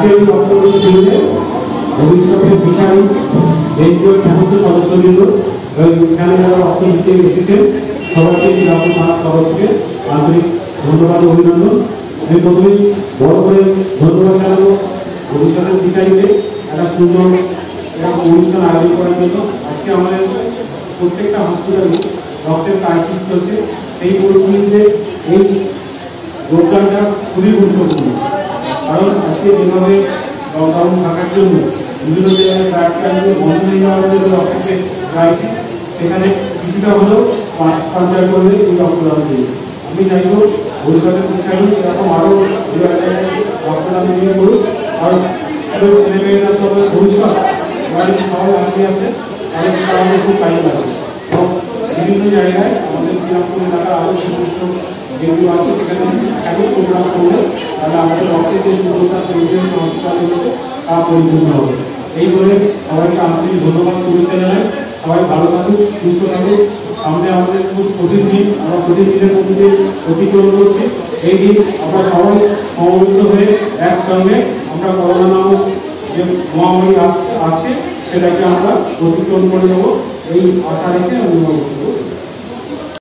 আজকের এই বক্তব্য শুনতে ভবিষ্যতের বিচারী এনজিওর সমস্ত সদস্যবৃন্দ এখানে যারা রক্ত দিতে এসেছেন সবাইকে রক্ত থানার তরফ থেকে আন্তরিক ধন্যবাদ ও অভিনন্দন। আমি প্রথমেই বড় করে ধন্যবাদ জানাবো ভবিষ্যতের বিচারীকে একটা সুন্দর অনুষ্ঠান আয়োজন করার জন্য। আজকে আমাদের প্রত্যেকটা হসপিটালে রক্তের ক্রাইসিস চলছে, সেই পরিস্থিতিতে এই যোগদানটা খুবই গুরুত্বপূর্ণ। কারণ আজকে যেভাবে লকডাউন থাকার জন্য বিভিন্ন জায়গায় প্রায় বন্ধ হয়ে যাওয়ার জন্য রক্তের ক্রাইসিস, সেখানে কিছুটা হলেও সঞ্চয় করলে এই রক্তদান দিয়ে আমি চাইব ভবিষ্যতের বিচারী এরকম আরও জায়গায় রক্তদান নিয়ে করুক। কারণ ছেলেমেয়েরা তো ভবিষ্যৎ বাড়ির সবাই আসতে আসে, তাদের আমাদের খুব কাজে লাগে। তো বিভিন্ন জায়গায় আমাদের শ্রীরামপুর এলাকার আরও সমস্ত যেগুলো আছে সেখানে একই প্রোগ্রাম করলে তাহলে আমাদের রক্তের যে সুন্দরতা পরিবেশ হসপিটালগুলোতে তা পরিপূর্ণ হবে। এই বলে সবাইকে আন্তরিক ধন্যবাদ শুভেচ্ছা জানাই। সবাই ভালো থাকুক, সুস্থ থাকুক। সামনে আমাদের খুব কঠিন দিন, আমরা কঠিন দিনের মধ্যে দিয়ে অতিক্রম করছি। এই দিন আমরা সবাই সমবেত হয়ে একসঙ্গে আমরা করোনা নামক যে মহামারী আছে সেটাকে আমরা অতিক্রম করে নেব, এই আশা রেখে আমি